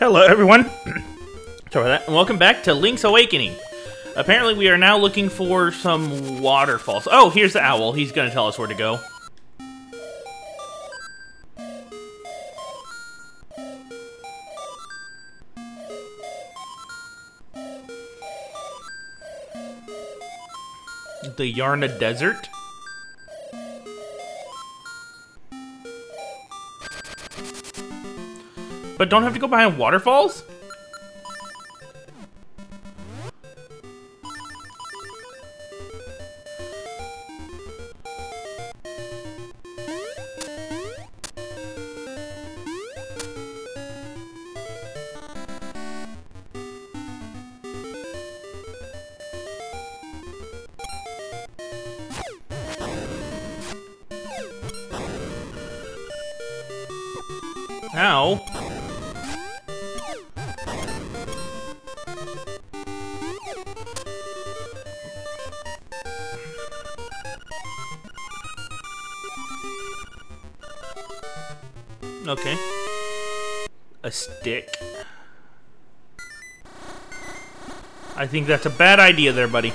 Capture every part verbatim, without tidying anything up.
Hello, everyone. Sorry for that. And welcome back to Link's Awakening. Apparently, we are now looking for some waterfalls. Oh, here's the owl. He's going to tell us where to go. The Yarna Desert. But don't have to go behind waterfalls? Ow. Okay. A stick. I think that's a bad idea there, buddy.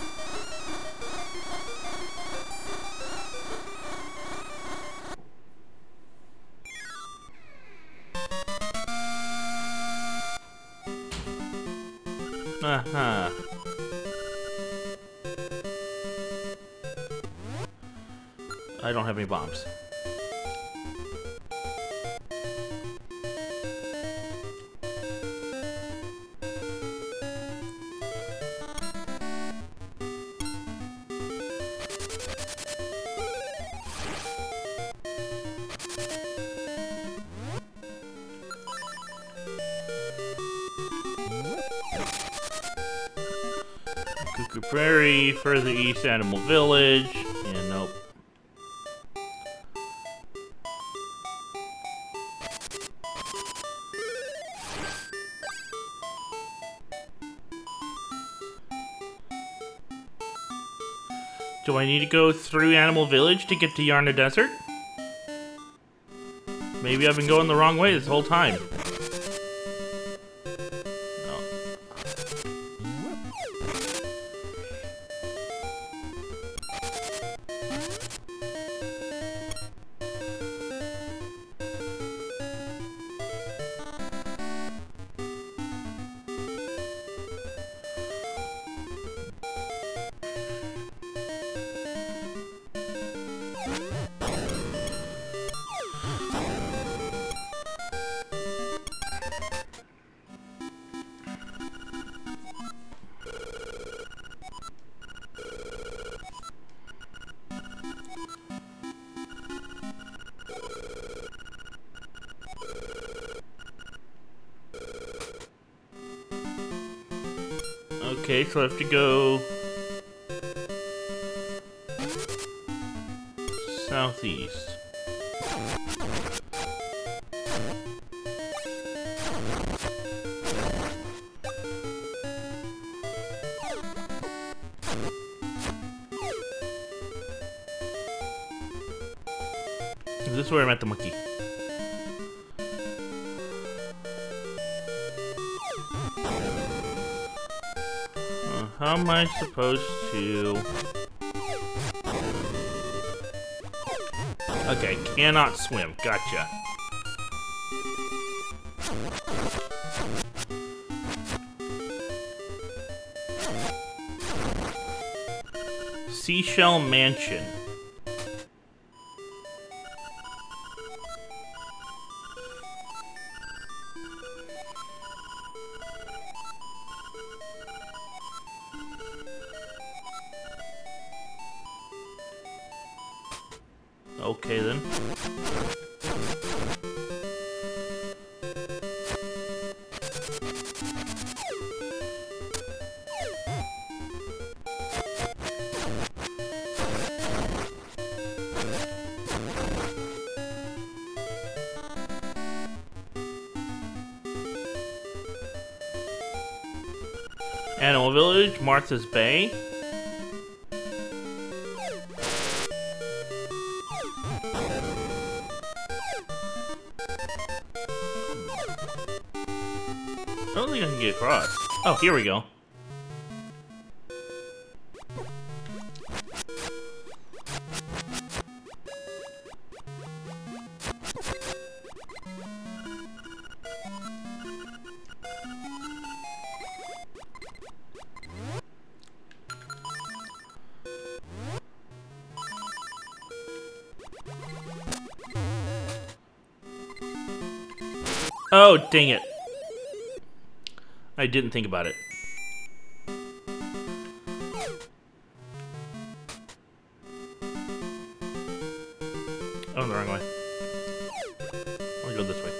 Uh-huh. I don't have any bombs. Cuckoo Prairie, further east, Animal Village. Yeah, nope. Do I need to go through Animal Village to get to Yarna Desert? Maybe I've been going the wrong way this whole time. Okay, so I have to go southeast. Is this where I met the monkey? How am I supposed to... Okay, cannot swim. Gotcha. Seashell Mansion. Okay, then. Animal Village, Martha's Bay. across. Oh, here we go. Oh, dang it. I didn't think about it. Oh, the wrong way. I'll go this way.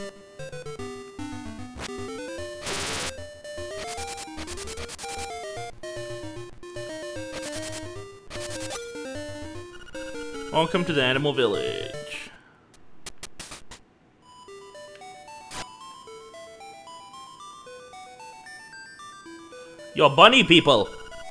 Welcome to the Animal Village. Yo, bunny people!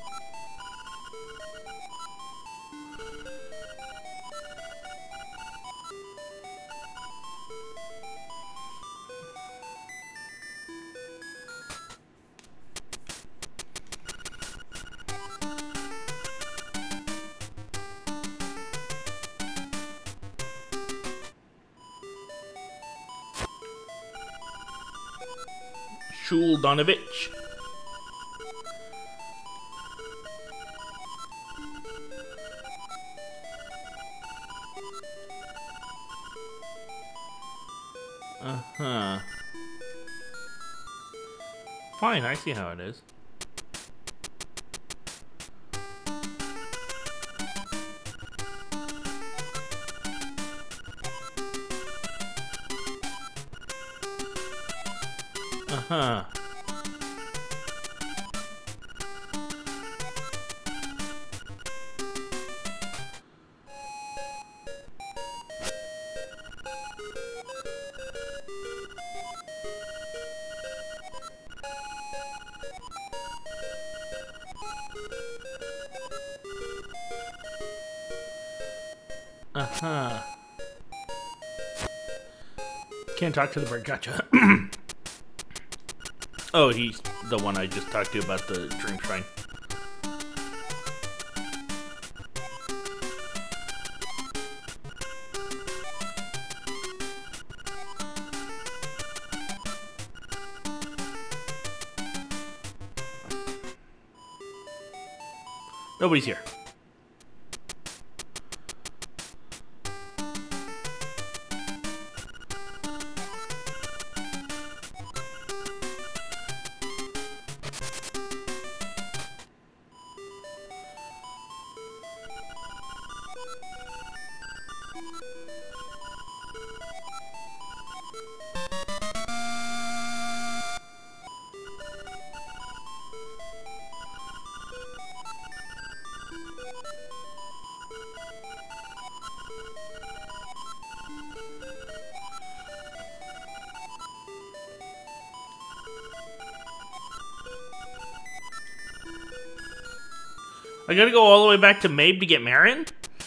Shul Donovich. Uh-huh. Fine, I see how it is. Uh-huh. Uh-huh. Can't talk to the bird, gotcha. Oh, he's the one I just talked to about the Dream Shrine. Nobody's here. I gotta go all the way back to Mabe to get Marin?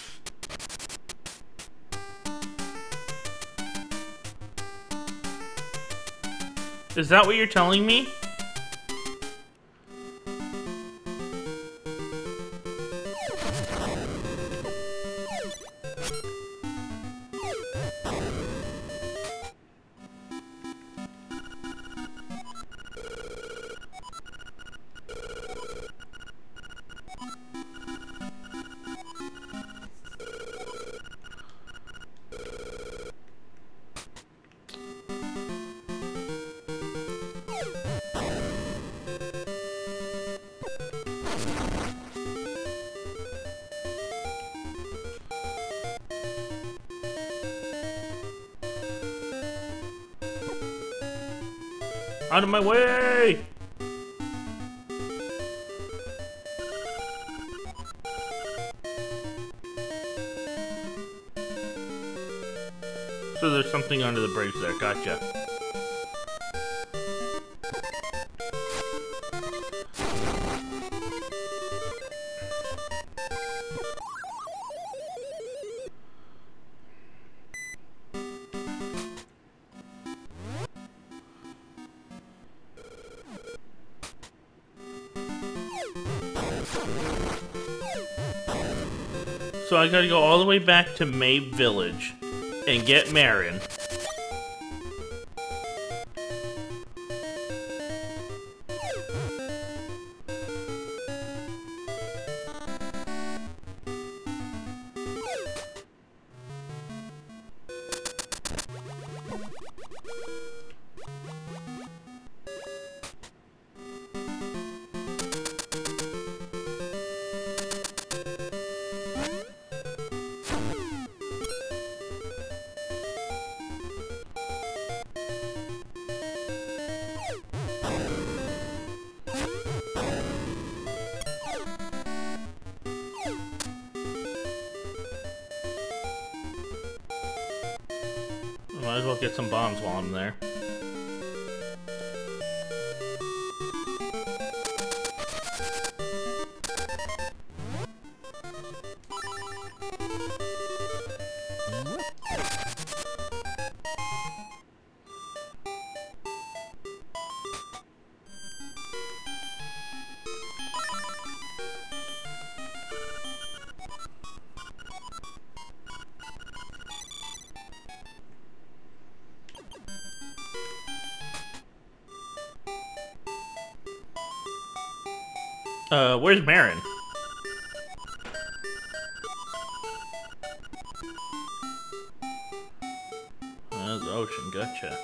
Is that what you're telling me? Out of my way! So there's something under the bridge there, gotcha. So I gotta go all the way back to Mabe Village and get Marin. Might as well get some bombs while I'm there. Uh, where's Marin? Uh, the ocean, gotcha.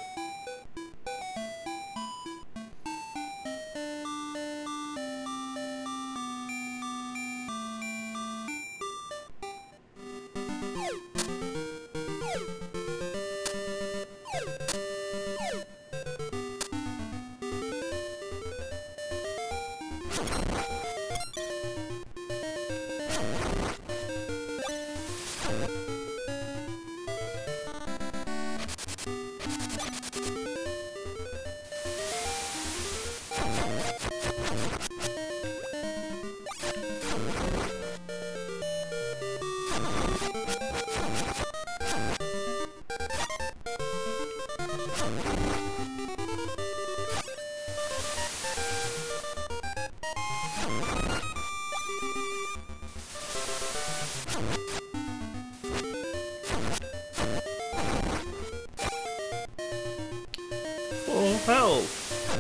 Full health.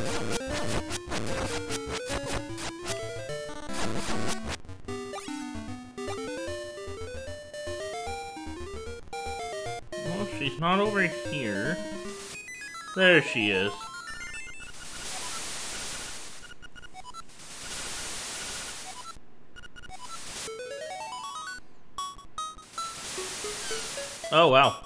Well, she's not over here. There she is. Oh, wow.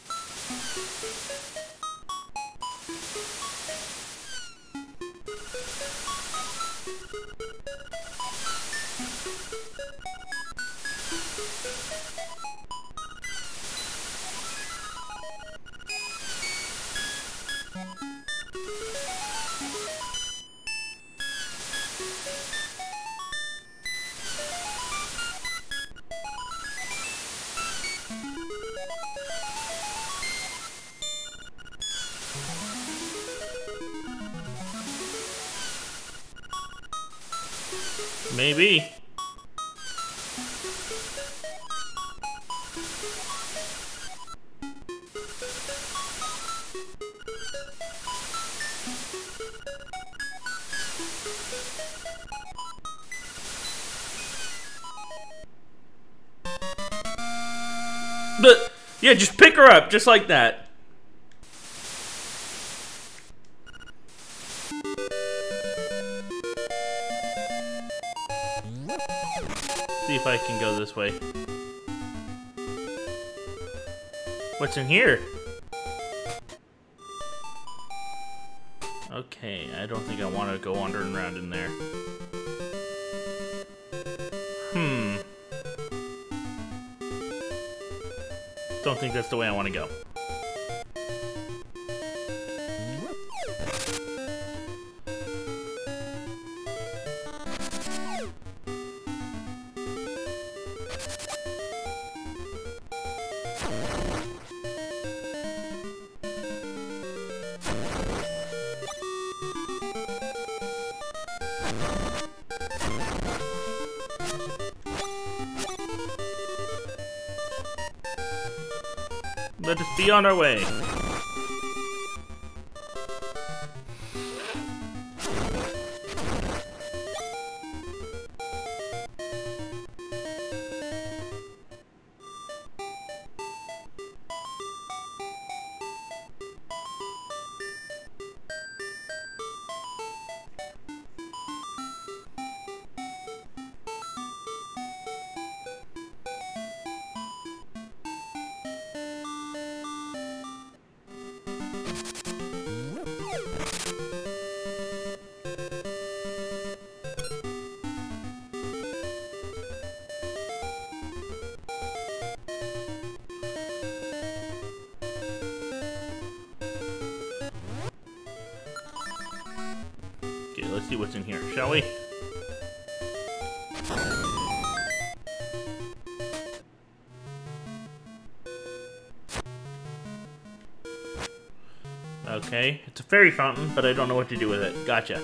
Maybe. But yeah, just pick her up, just like that. See if I can go this way. What's in here? Okay, I don't think I want to go wandering around in there. Hmm. Don't think that's the way I want to go. Let us be on our way. Okay, let's see what's in here, shall we? Okay, it's a fairy fountain, but I don't know what to do with it. Gotcha.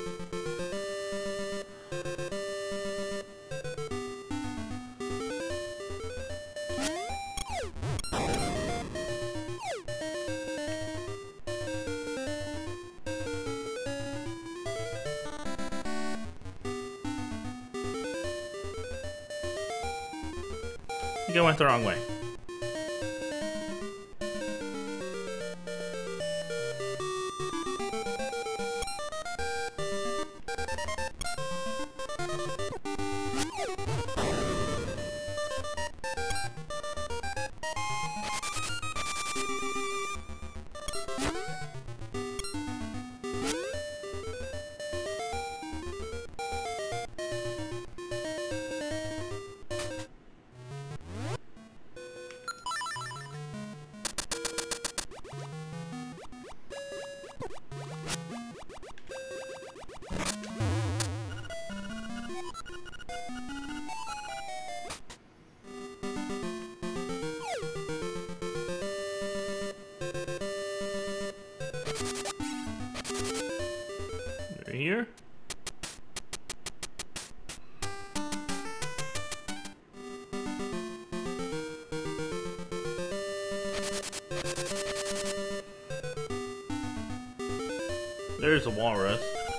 I think I went the wrong way. Here. There's a walrus.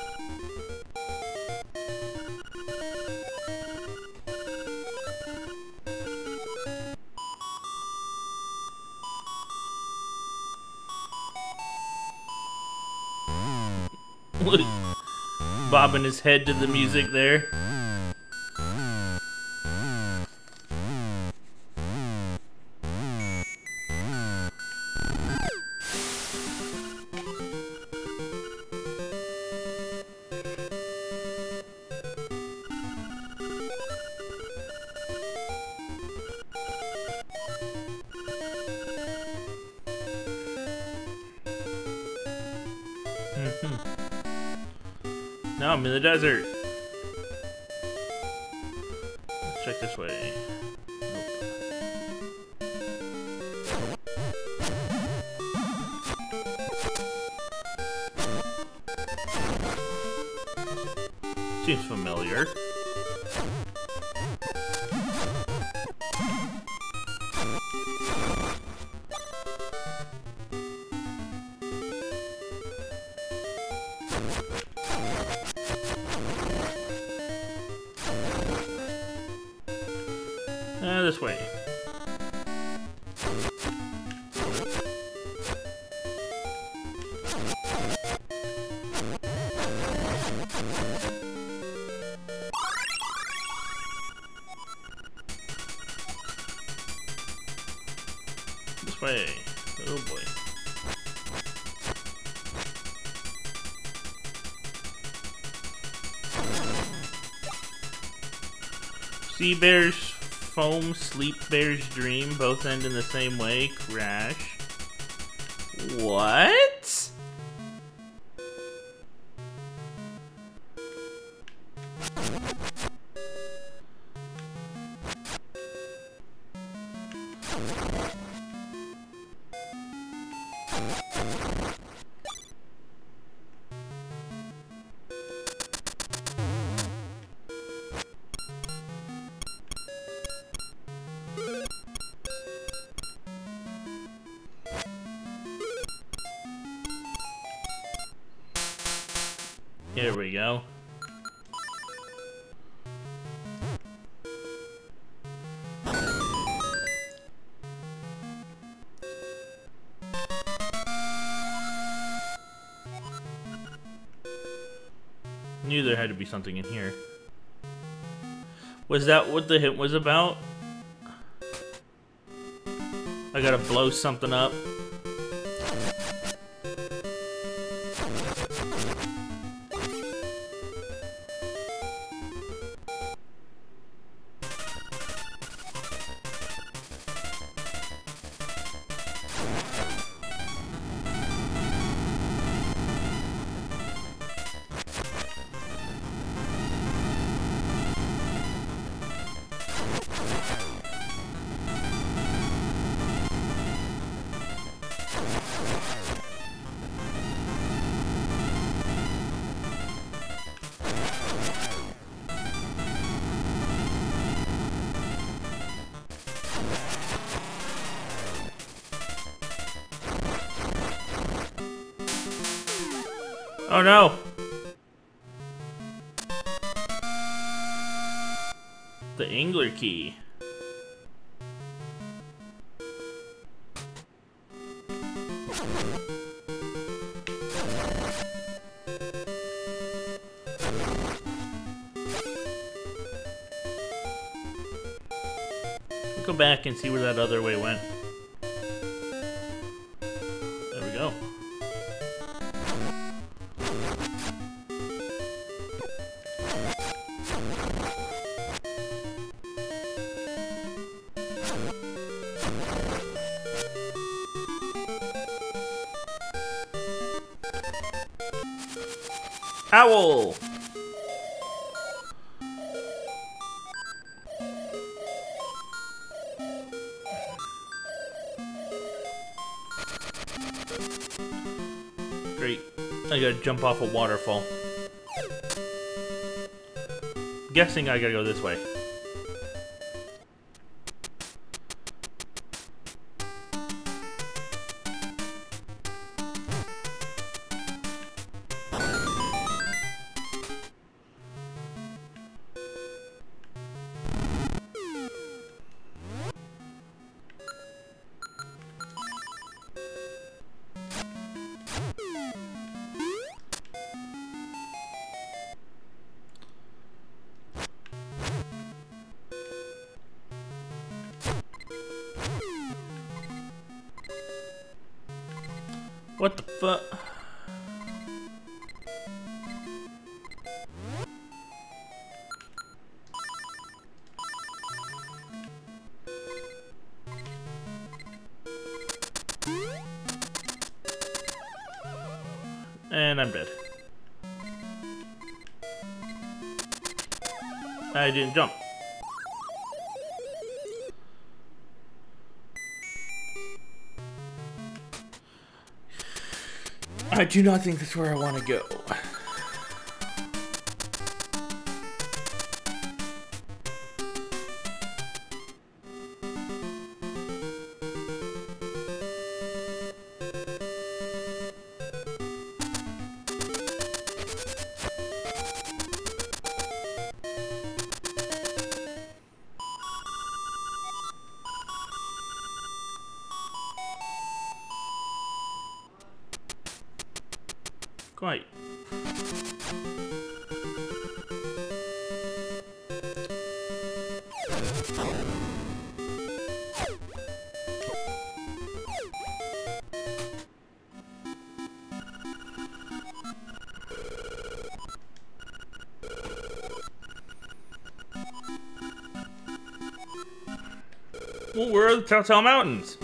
Bobbing his head to the music there. Mm-hmm. Now I'm in the desert. Let's check this way. Nope. Seems familiar. Uh, this way. This way. Oh boy. Sea Bear's Foam, Sleep Bear's Dream, both end in the same way. Crash. What? Here we go. Knew there had to be something in here. Was that what the hit was about? I gotta blow something up. Oh no! The Angler key. Go back and see where that other way went. There we go. Owl! Great. I gotta jump off a waterfall. Guessing I gotta go this way. What the fuck? And I'm dead. I didn't jump. I do not think that's where I want to go. Quite. Well, where are the Telltale Mountains?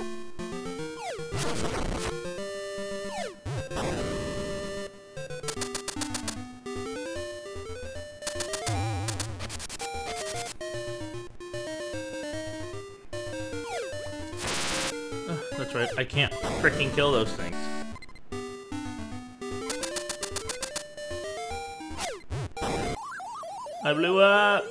That's right, I can't freaking kill those things. I blew up!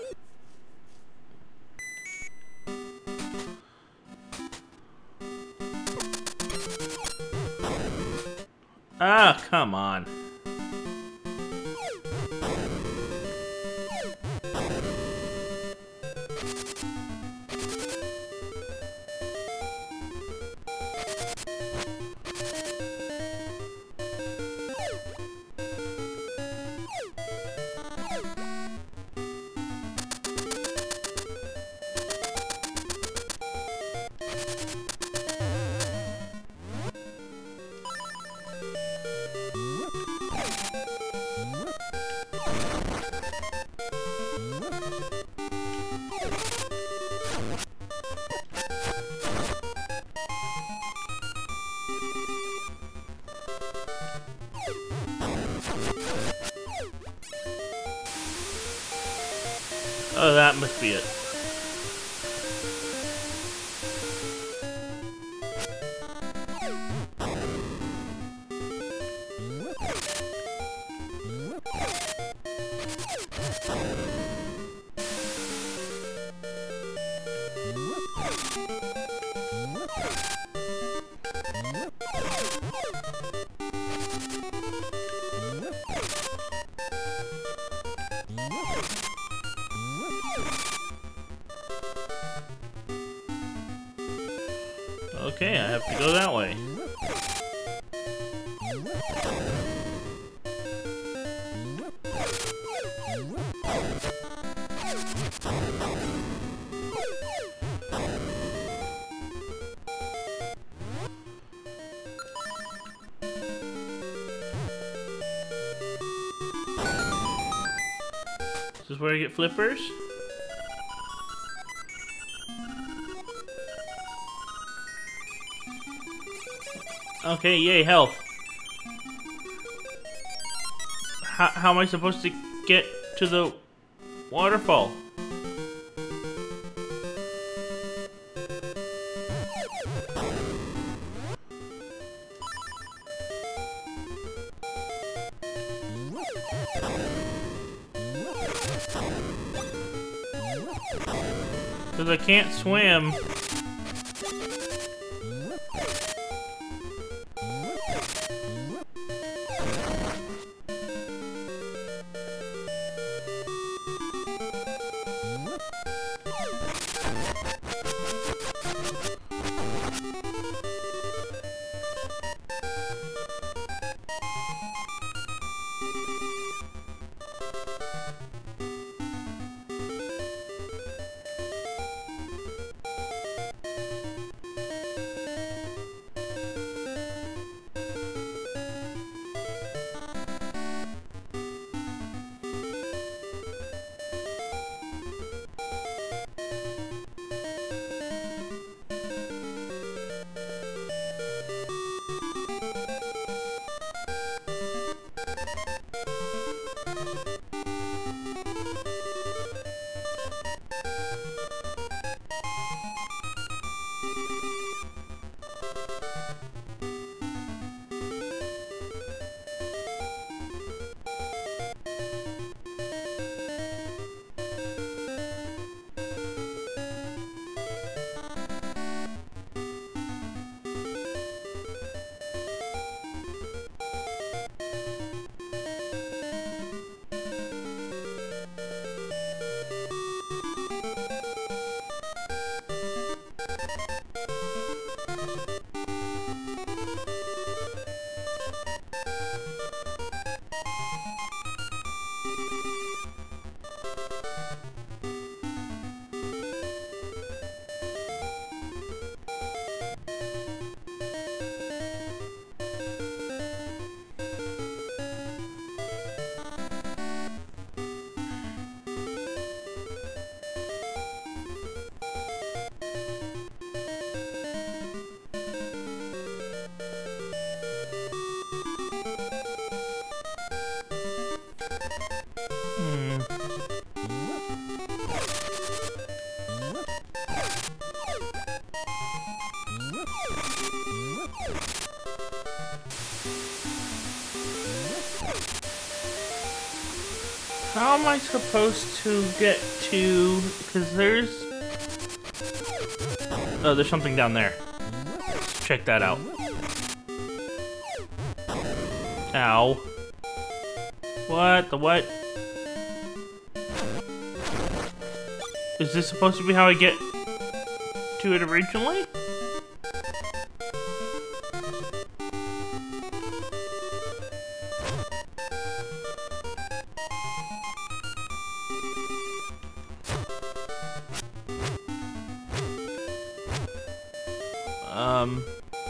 Ah, come on. Oh, that must be it. Okay, I have to go that way. Is this where I get flippers? Okay, yay, health. How, how am I supposed to get to the waterfall? Because I can't swim. How am I supposed to get to... Because there's... Oh, there's something down there. Let's check that out. Ow. What? The what? Is this supposed to be how I get to it originally? Um...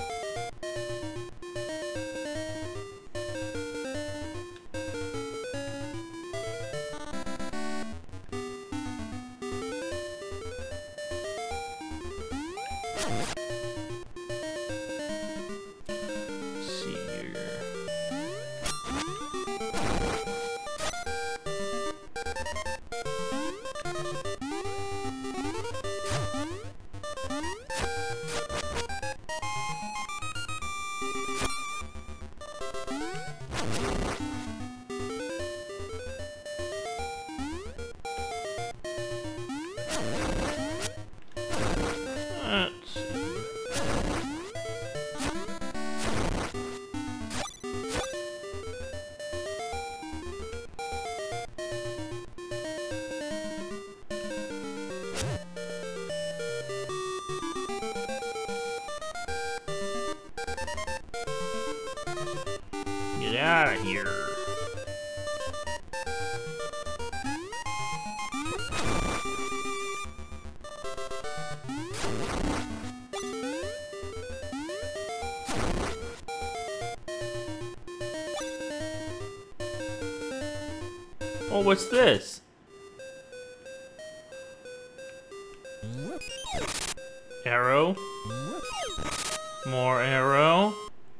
Get out of here. Oh, what's this? Arrow. More arrow.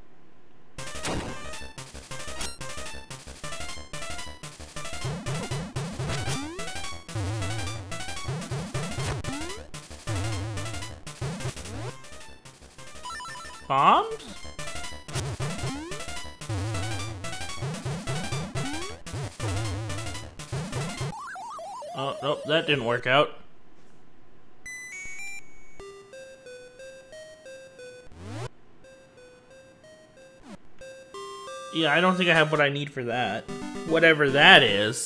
Bombs? Oh, nope, that didn't work out. Yeah, I don't think I have what I need for that. Whatever that is.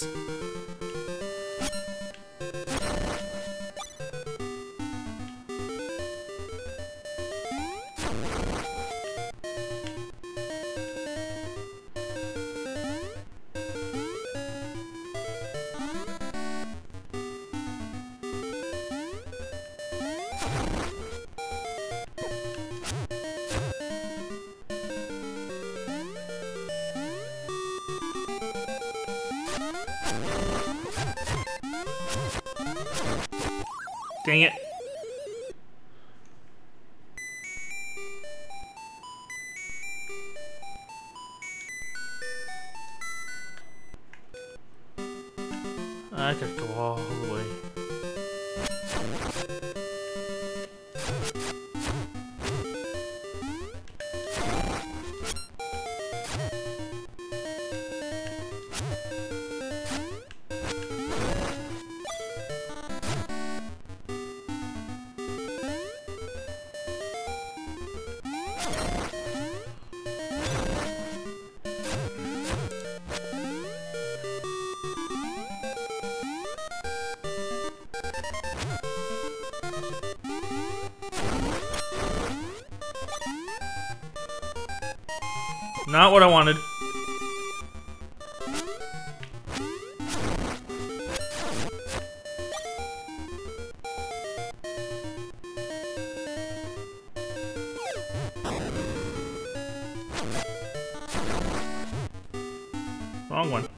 Dang it. I could go all the way. Not what I wanted. Wrong one.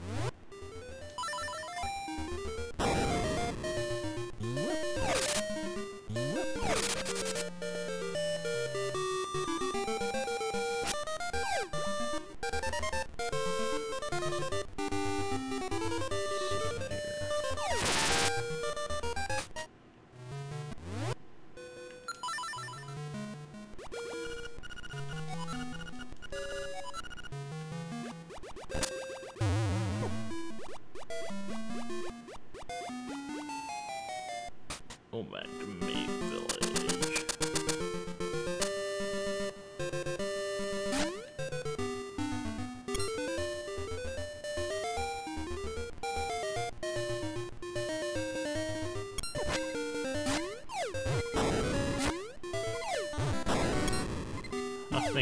Go back to Maze Village.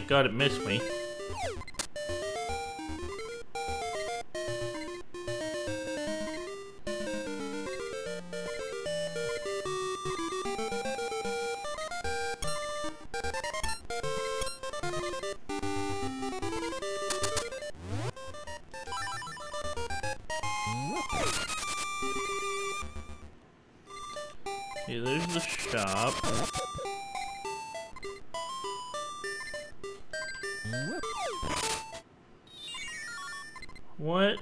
god it missed me. Okay, there's the shop. What?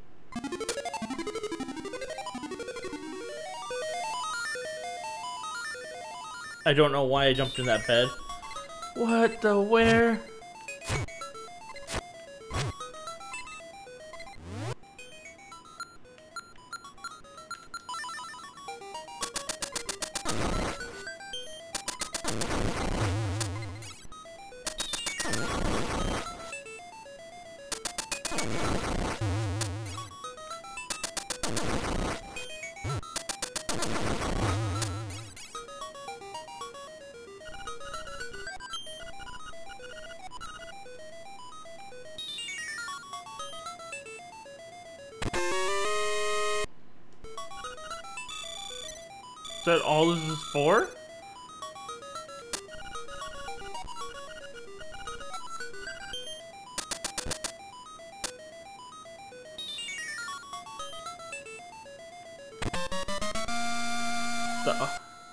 I don't know why I jumped in that bed. What the where? Is that all this is for? The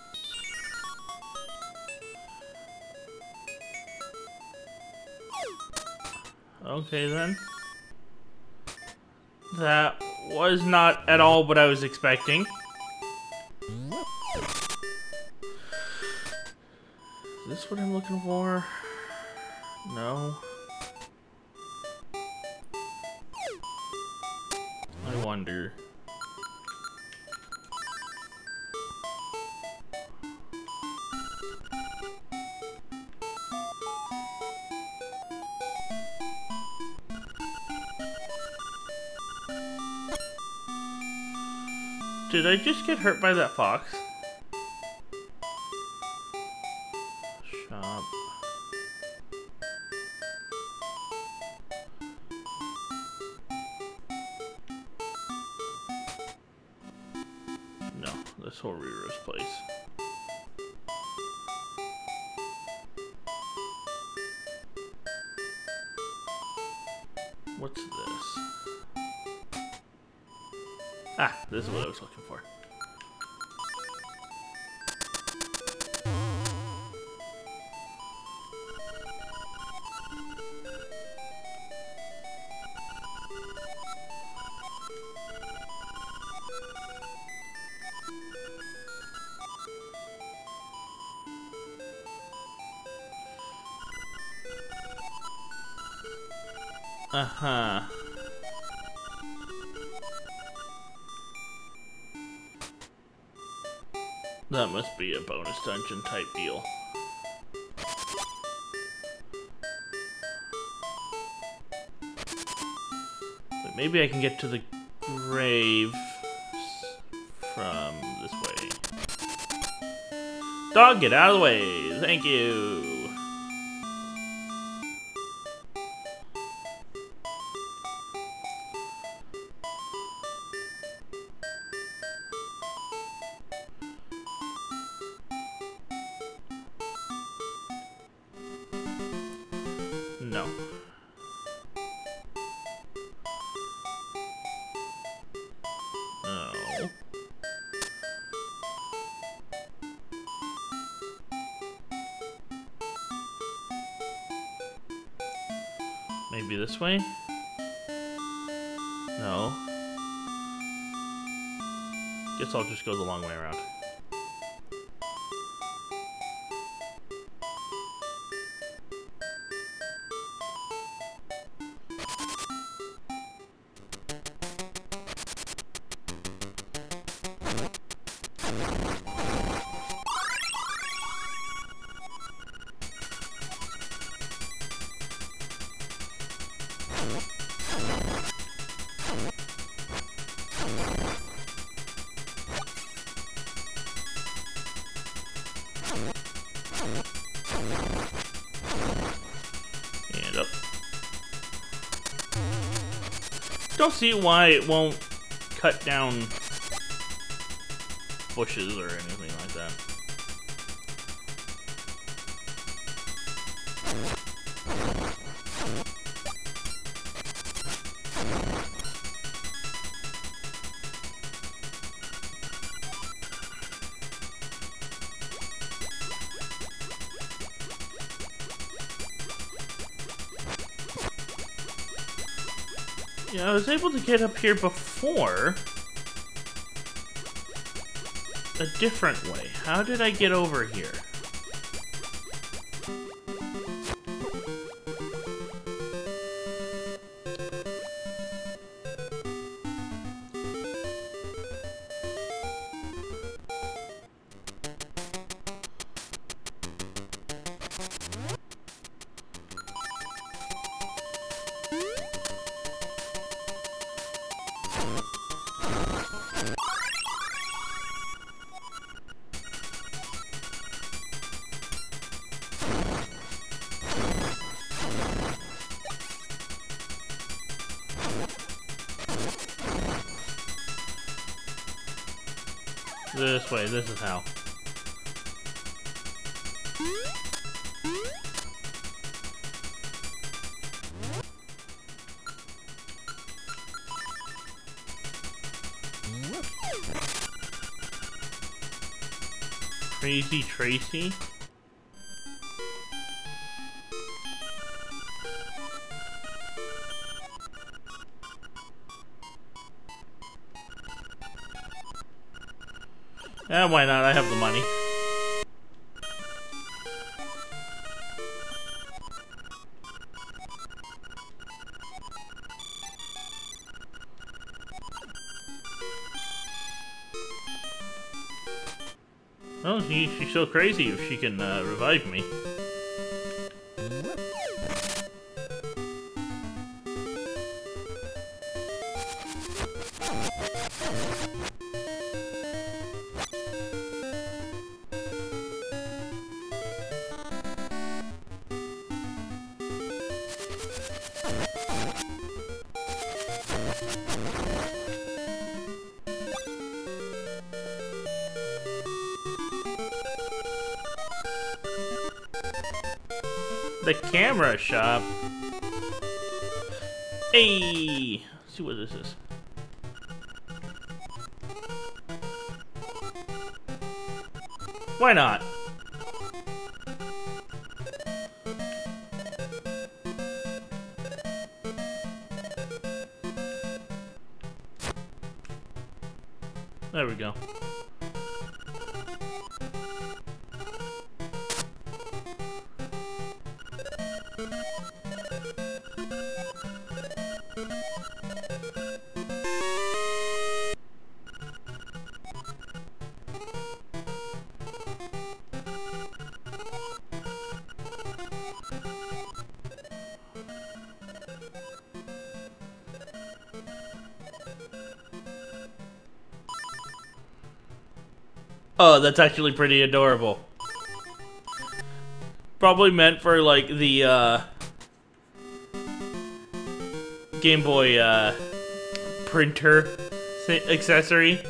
okay then. That was not at all what I was expecting. Is this what I'm looking for? No. I wonder. Did I just get hurt by that fox? Shop. No, this whole Rira's place. What's this? Ah, this is what I was looking for. Uh-huh. That must be a bonus dungeon type deal. But maybe I can get to the grave from this way. Dog, get out of the way! Thank you! No. No. Maybe this way? No. Guess I'll just go the long way around. don't see why it won't cut down bushes or anything like that. Yeah, I was able to get up here before a different way. How did I get over here? This way, this is how. Crazy Tracy? Eh, why not? I have the money. Oh, she, she's so crazy if she can uh, revive me. The camera shop. Hey, let's see what this is. Why not? There we go. Oh, that's actually pretty adorable. Probably meant for, like, the, uh... Game Boy, uh... printer accessory.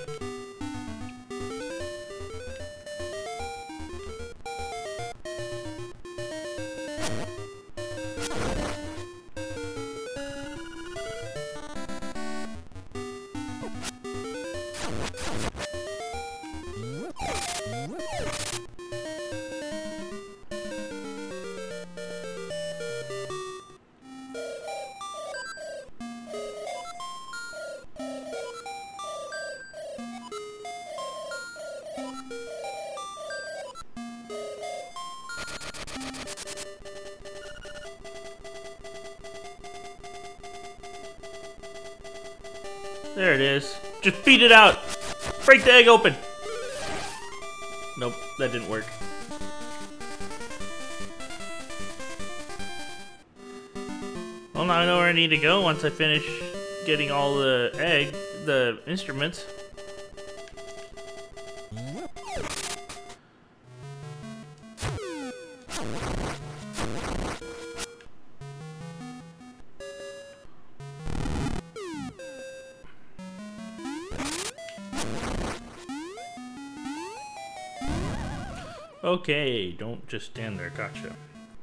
There it is. Just beat it out. Break the egg open. Nope, that didn't work. Well, now I know where I need to go once I finish getting all the egg, the instruments. Okay, don't just stand there. Gotcha.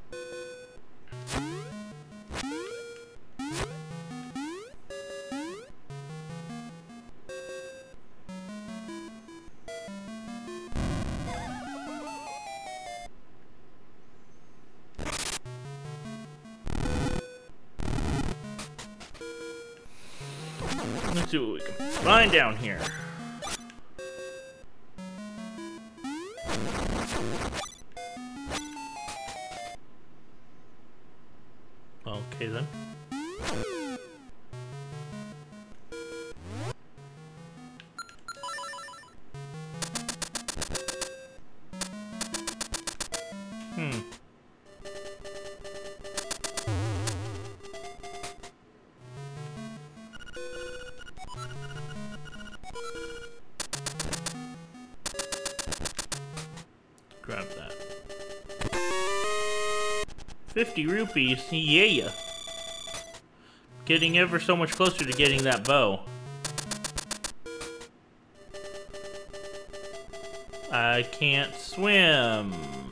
Let's see what we can find down here. Okay then. Hmm. Grab that. fifty rupees, yeah. Getting ever so much closer to getting that bow. I can't swim.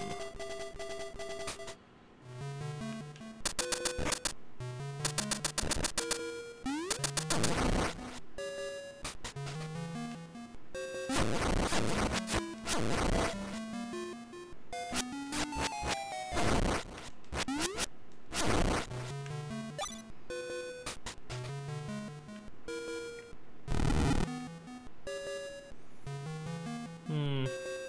Hmm.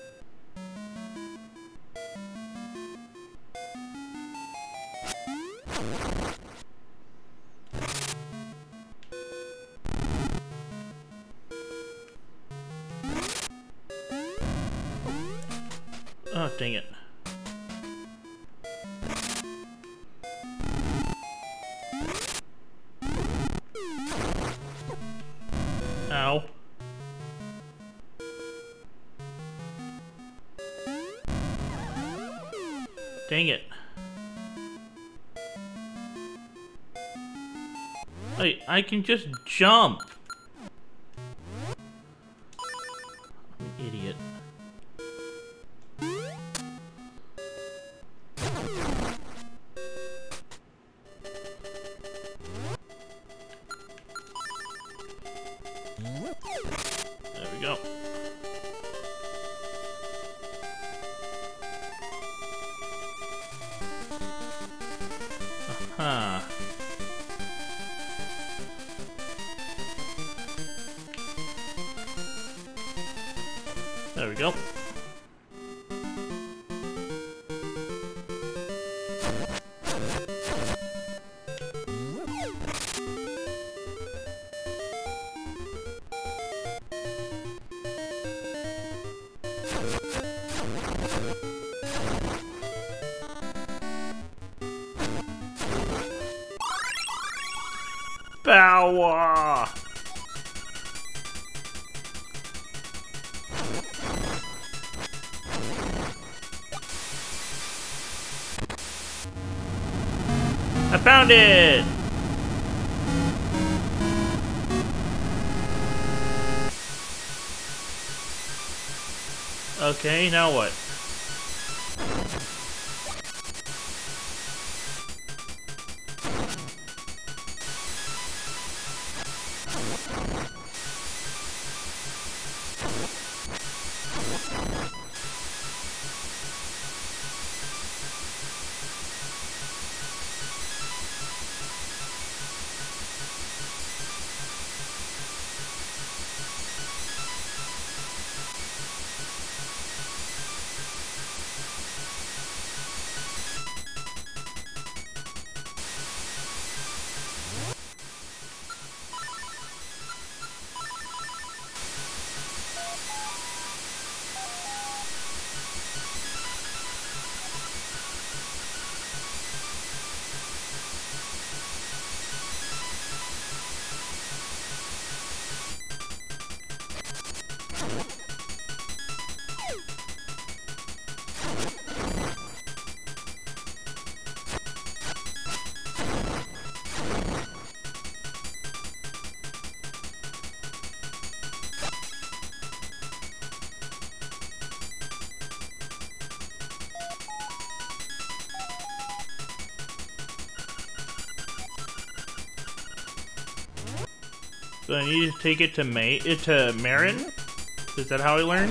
Oh, dang it. Ow. Dang it. Wait, I can just jump. I'm an idiot. There we go. Huh. There we go. Power! I found it! Okay, now what? So I need to take it to May it to Marin? Is that how I learn?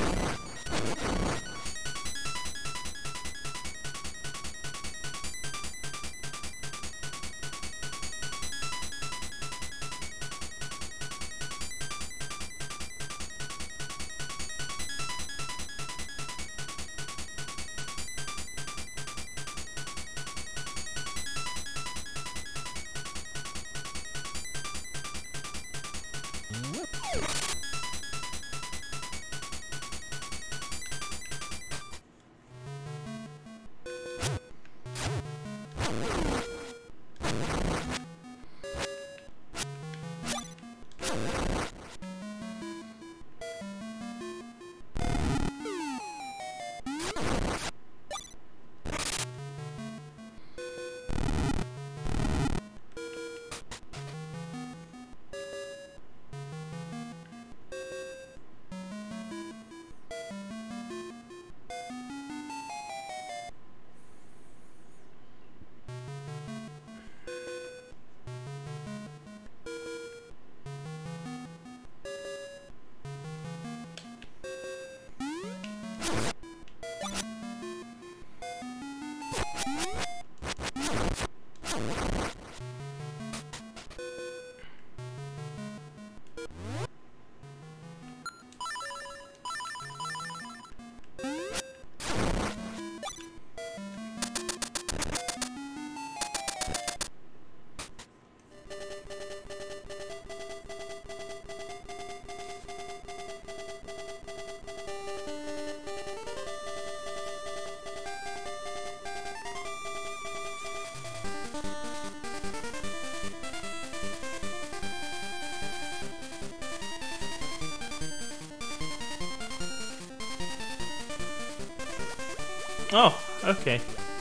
Oh, okay.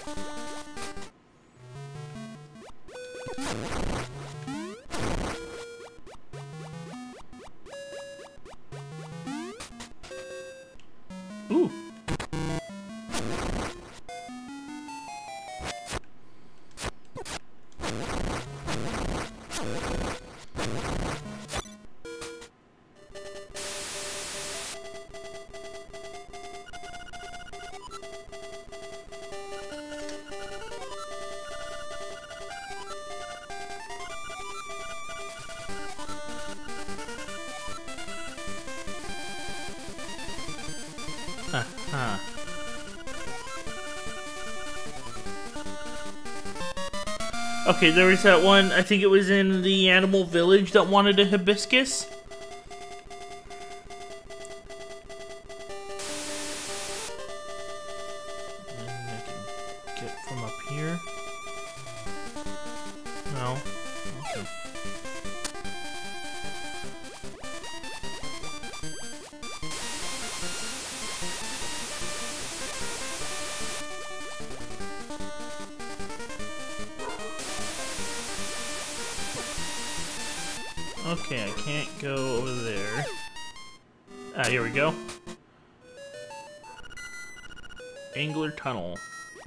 Ooh. Huh. Okay, there was that one, I think it was in the animal village that wanted a hibiscus. And I can get from up here. No. Okay. Okay, I can't go over there. Ah, here we go. Angler Tunnel.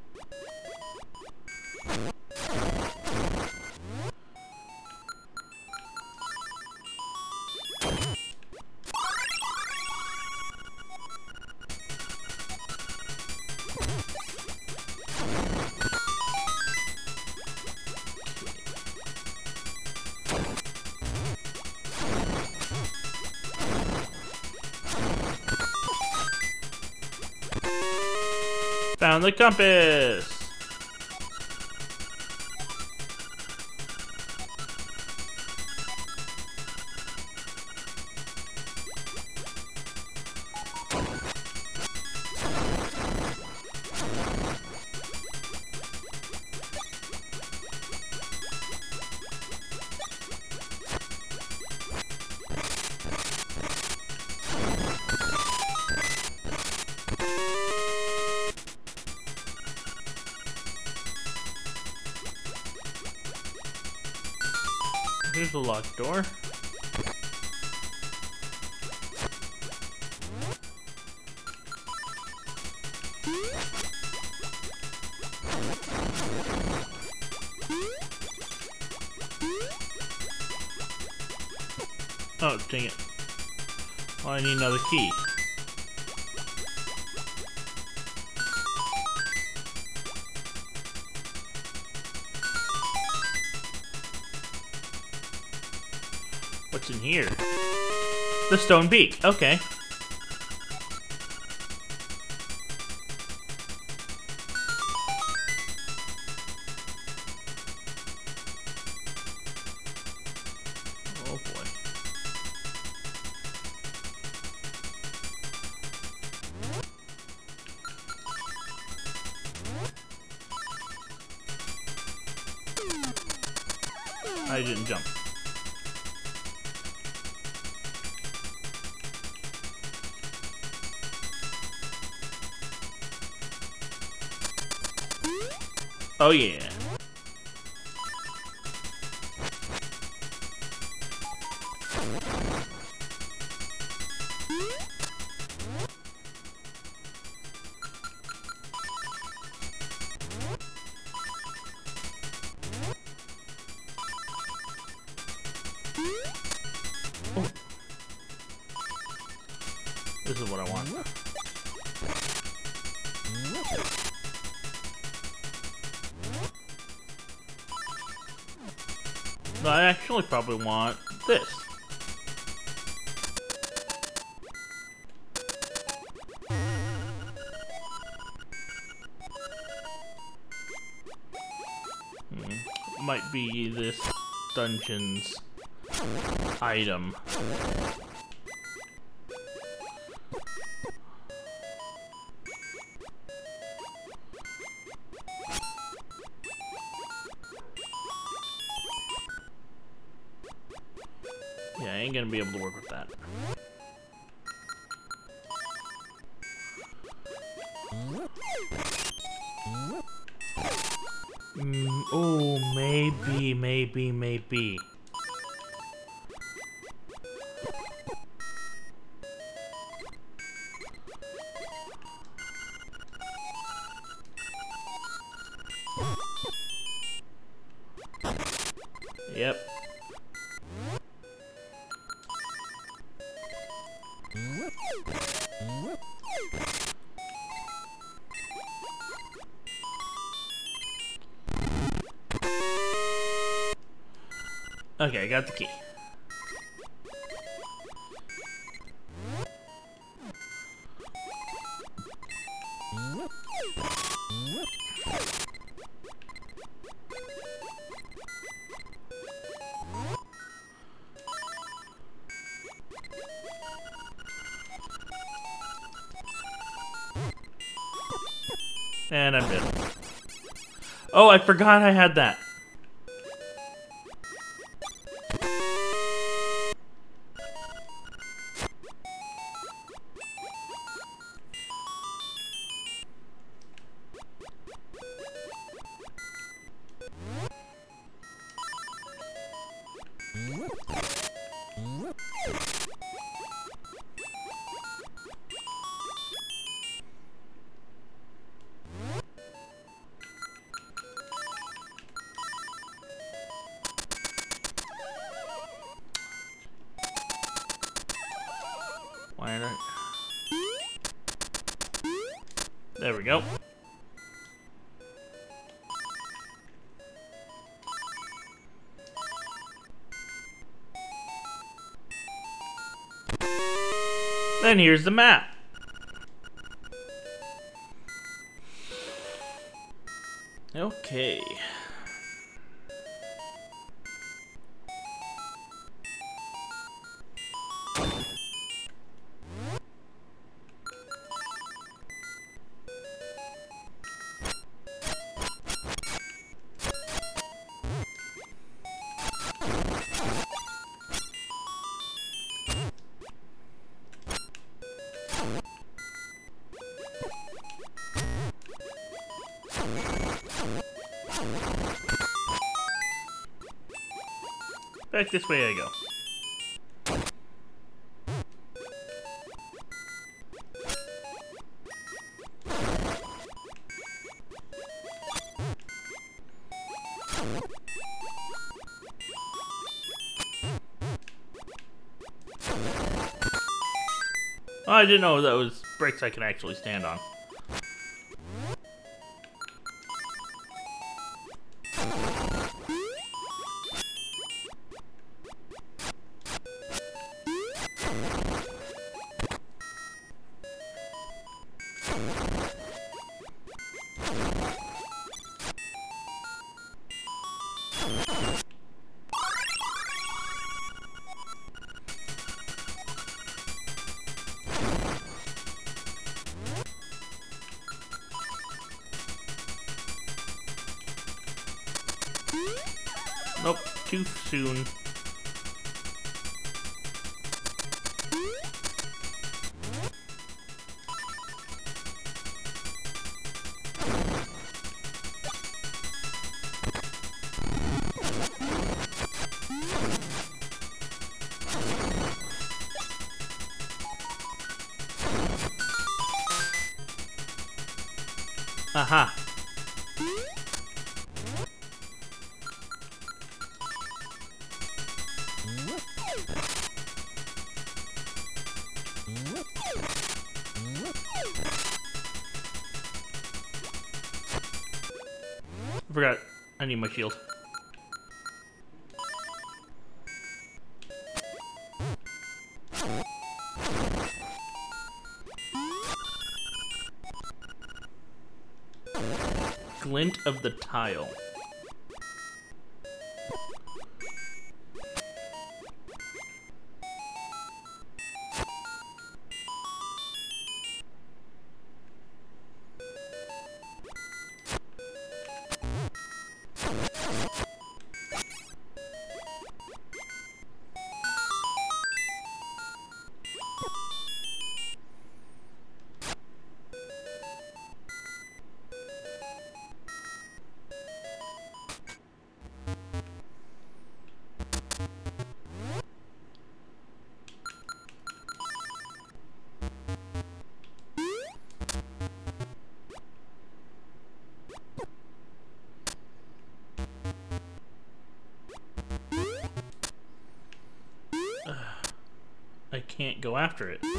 Found the compass! Here's the locked door. dang it. Oh, I need another key. What's in here? The stone beak. Okay. Oh boy. I didn't jump. Oh yeah. Oh. This is what I want. No, I actually probably want this. Hmm. Might be this dungeon's item. Yeah, I ain't gonna be able to work with that. Mm, oh, maybe, maybe, maybe. Yep. Okay, I got the key. And I'm dead. Oh, I forgot I had that. Why not? There we go. Then here's the map. Okay. Back this way I go. I didn't know that was bricks I can actually stand on. Nope, too soon. Aha. I forgot. I need my shield. Glint of the tile. I can't go after it.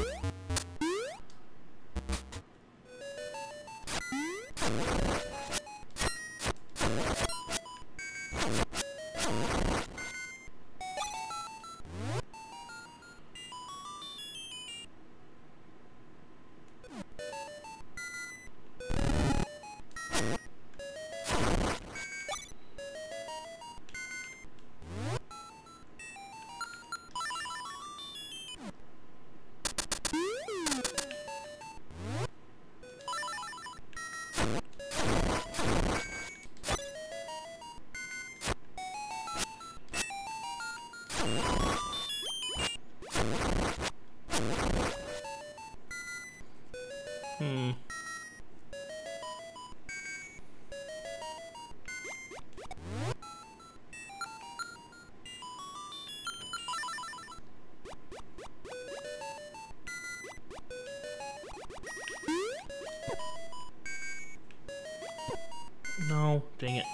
Hmm. No, dang it.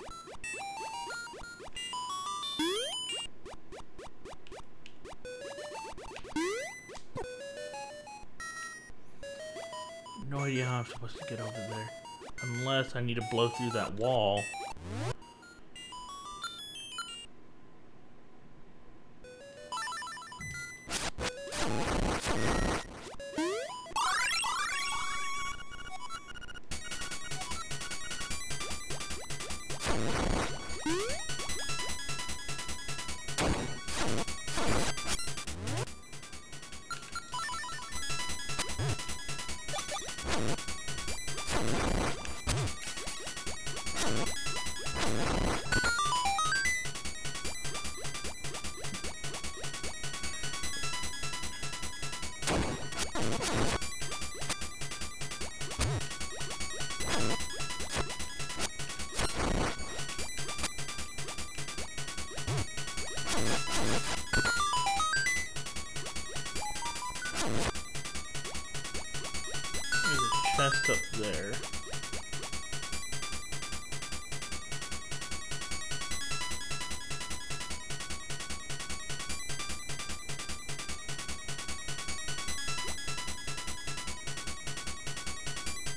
No idea how I'm supposed to get over there. Unless I need to blow through that wall. Chest up there.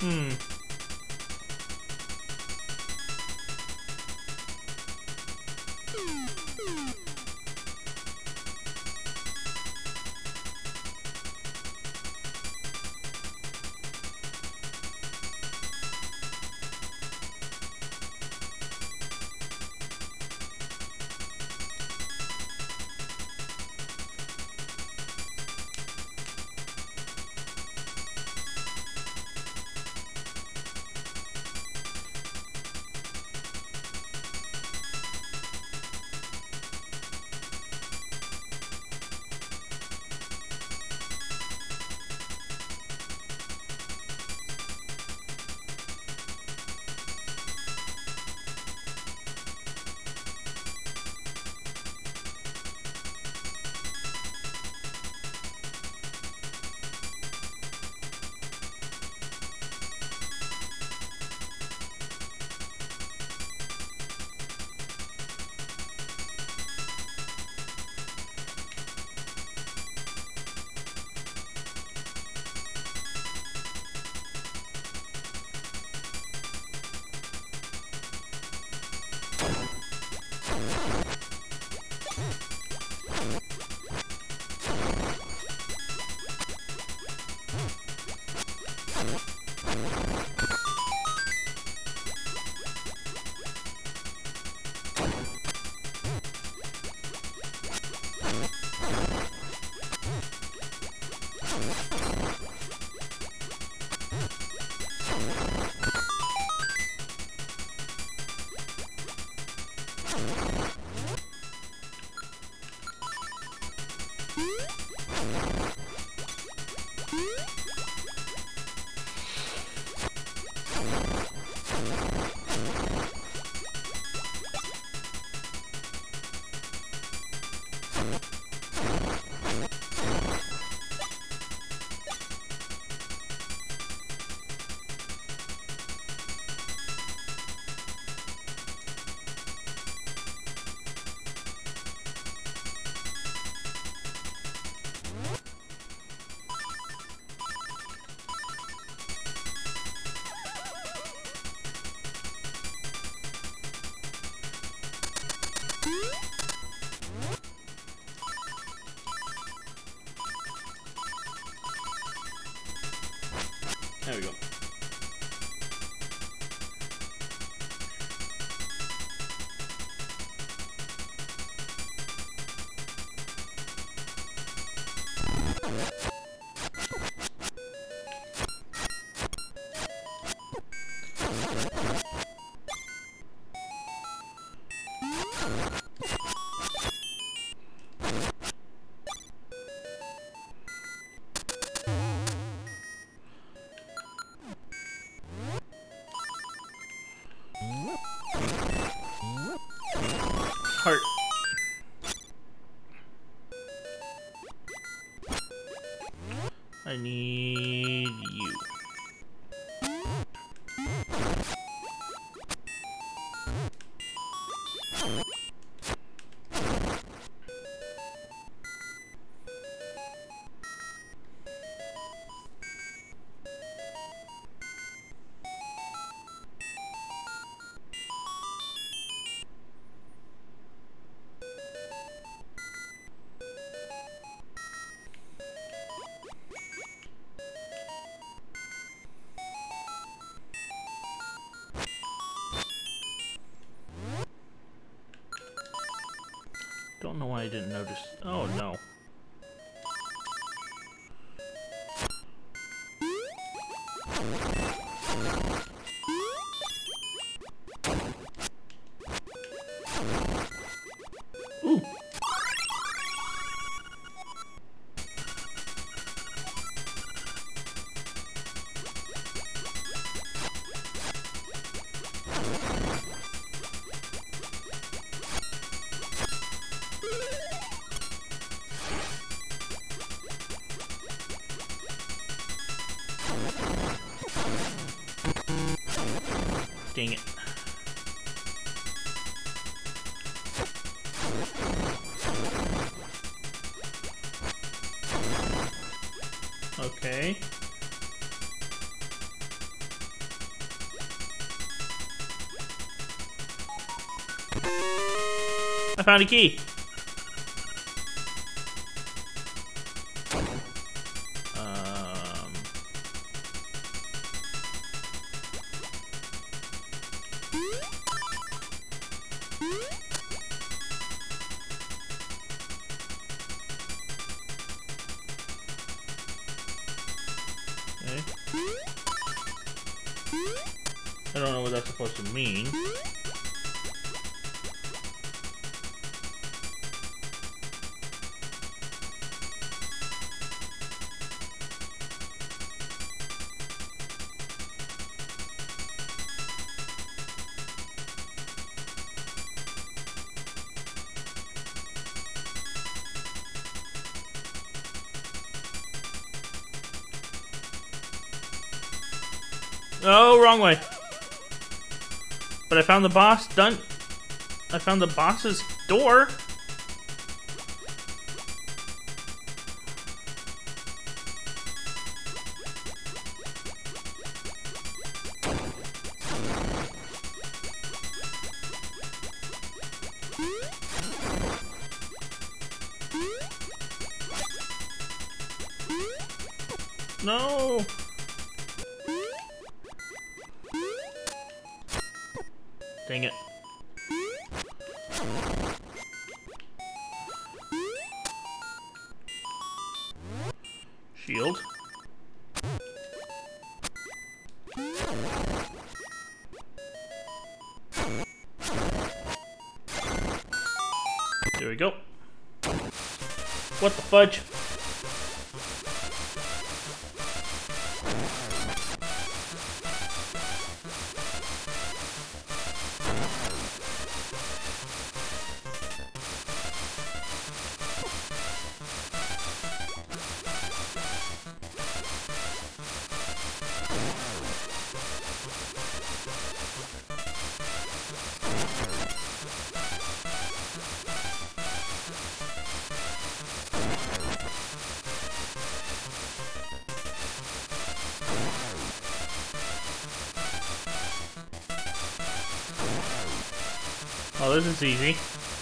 Hmm. There we go. Heart. I need you. Don't know why I didn't notice. Oh no. Ooh. Dang it. Okay. I found a key. Um. Okay. I don't know what that's supposed to mean. Oh, wrong way. But I found the boss done. I found the boss's door. No. Dang it. Shield. There we go. What the fudge? Oh, this is easy.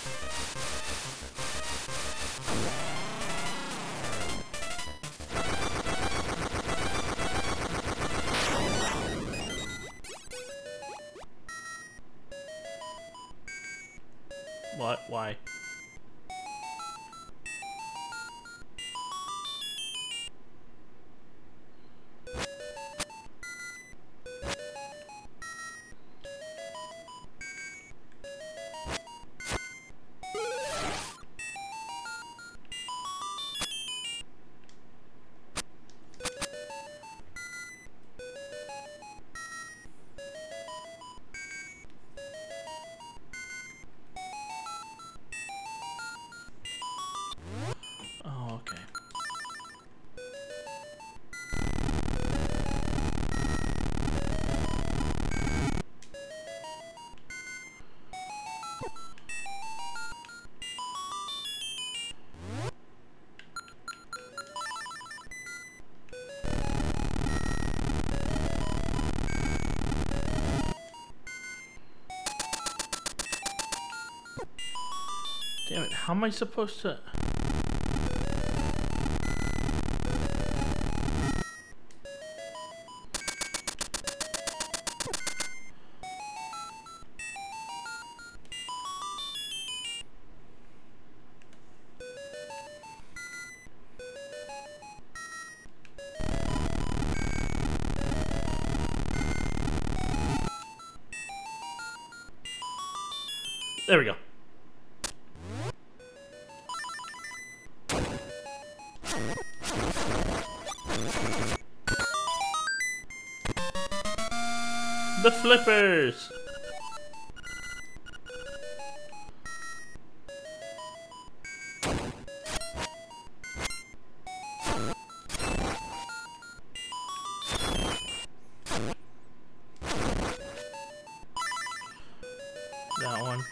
What? Why? Oh, okay. Damn it, how am I supposed to... There we go. The flippers! That one.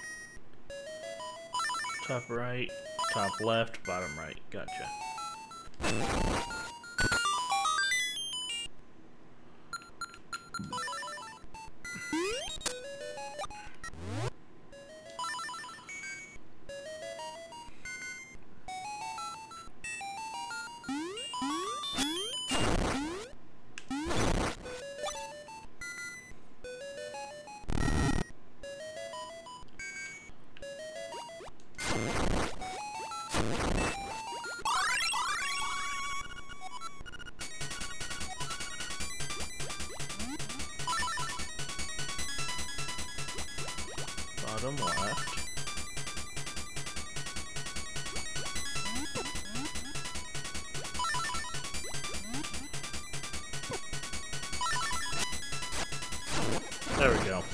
Top right, top left, bottom right. Gotcha. Bottom left. There we go.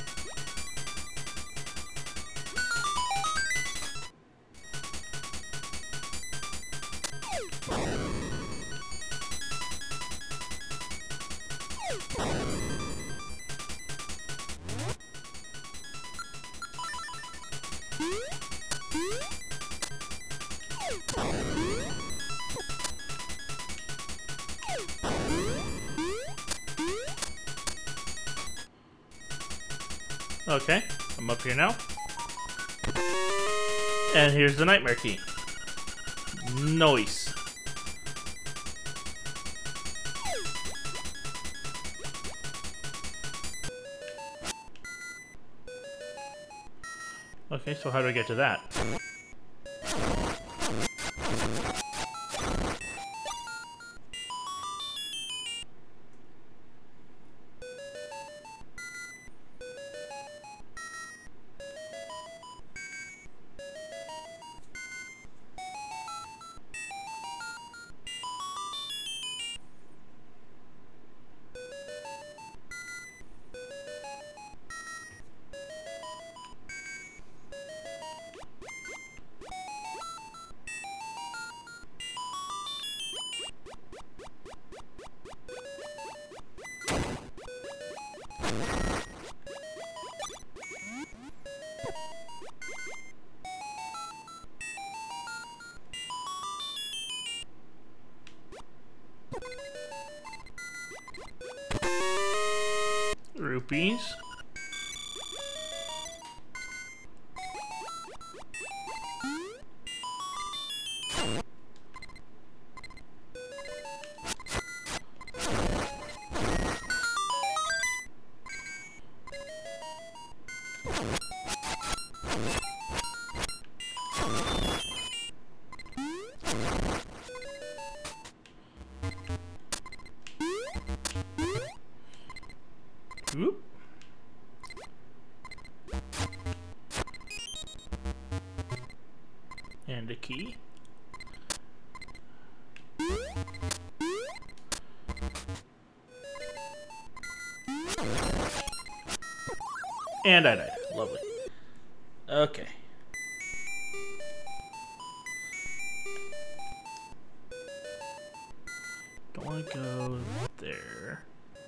Okay, I'm up here now. And here's the nightmare key. Nice. Okay, so how do I get to that? Rupees. Whoop. And a key. And I died. Lovely. Okay. Don't want to go there.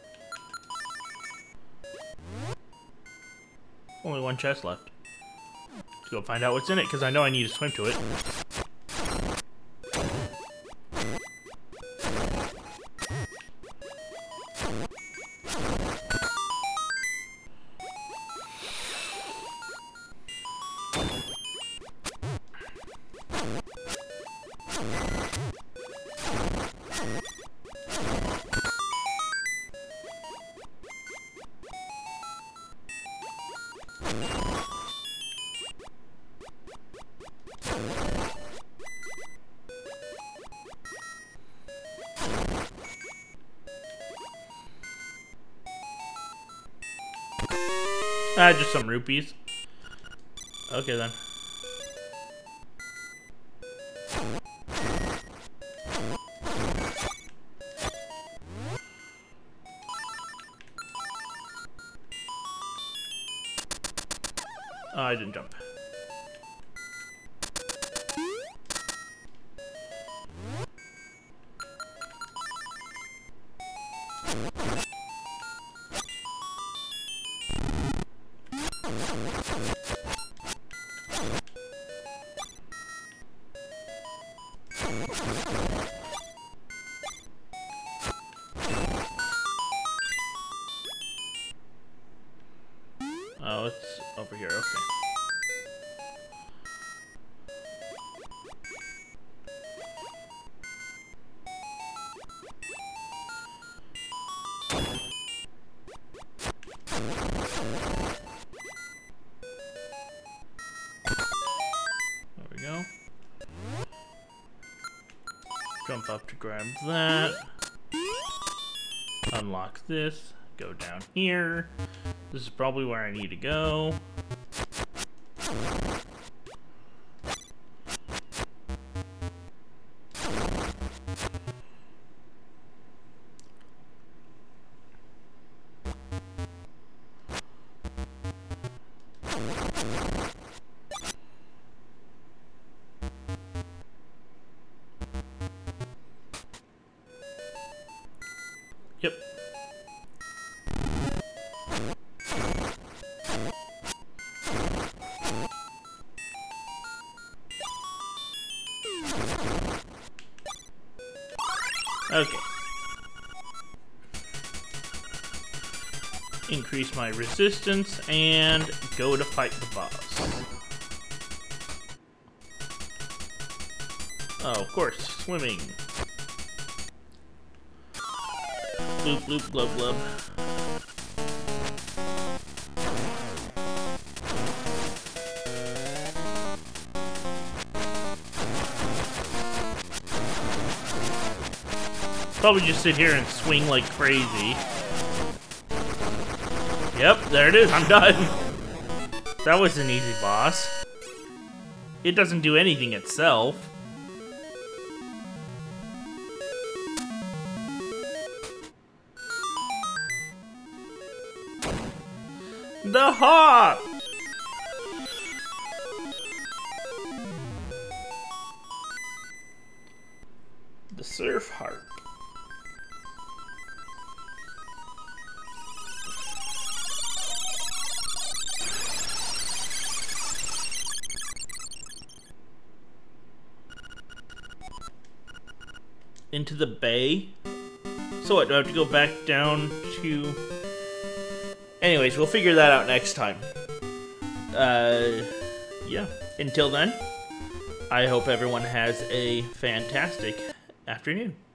Only one chest left. Let's go find out what's in it, because I know I need to swim to it. Ah, just some rupees. Okay then. Oh, I didn't jump. Oh, it's over here, okay. There we go. Jump up to grab that. Unlock this. Go down here. This is probably where I need to go. Yep. Okay. Increase my resistance and go to fight the boss. Oh, of course, swimming. Bloop, bloop, blub, blub. Probably just sit here and swing like crazy. Yep, there it is, I'm done. That was an easy boss. It doesn't do anything itself. The hop! The surf harp. Into the bay? So what, do I have to go back down to... Anyways, we'll figure that out next time. Uh, yeah. Until then, I hope everyone has a fantastic afternoon.